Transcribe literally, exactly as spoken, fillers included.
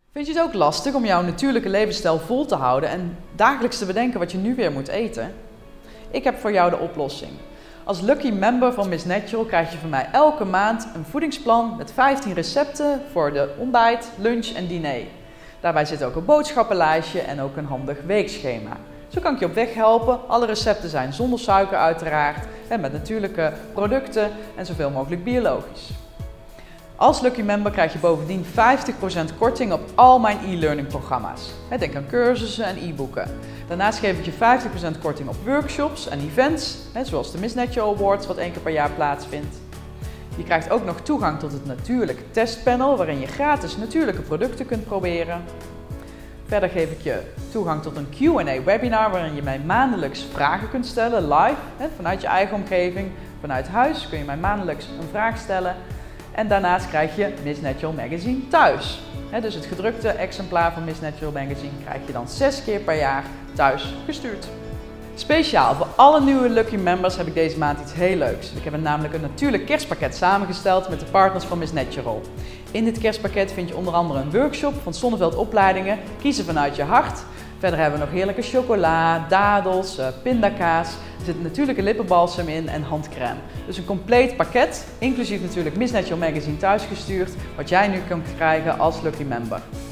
Vind je het ook lastig om jouw natuurlijke levensstijl vol te houden en dagelijks te bedenken wat je nu weer moet eten? Ik heb voor jou de oplossing. Als Lucky Member van Miss Natural krijg je van mij elke maand een voedingsplan met vijftien recepten voor de ontbijt, lunch en diner. Daarbij zit ook een boodschappenlijstje en ook een handig weekschema. Zo kan ik je op weg helpen. Alle recepten zijn zonder suiker uiteraard en met natuurlijke producten en zoveel mogelijk biologisch. Als Lucky Member krijg je bovendien vijftig procent korting op al mijn e-learning programma's. Denk aan cursussen en e-boeken. Daarnaast geef ik je vijftig procent korting op workshops en events, zoals de Miss Natural Awards wat één keer per jaar plaatsvindt. Je krijgt ook nog toegang tot het natuurlijk testpanel waarin je gratis natuurlijke producten kunt proberen. Verder geef ik je toegang tot een Q en A webinar waarin je mij maandelijks vragen kunt stellen, live, vanuit je eigen omgeving. Vanuit huis kun je mij maandelijks een vraag stellen. En daarnaast krijg je Miss Natural Magazine thuis. Dus het gedrukte exemplaar van Miss Natural Magazine krijg je dan zes keer per jaar thuis gestuurd. Speciaal voor alle nieuwe Lucky Members heb ik deze maand iets heel leuks. Ik heb namelijk een natuurlijk kerstpakket samengesteld met de partners van Miss Natural. In dit kerstpakket vind je onder andere een workshop van Sonneveld Opleidingen, Kiezen vanuit je hart. Verder hebben we nog heerlijke chocola, dadels, pindakaas. Er zit natuurlijke lippenbalsem in en handcrème. Dus een compleet pakket, inclusief natuurlijk Miss Natural Magazine thuisgestuurd, wat jij nu kunt krijgen als Lucky Member.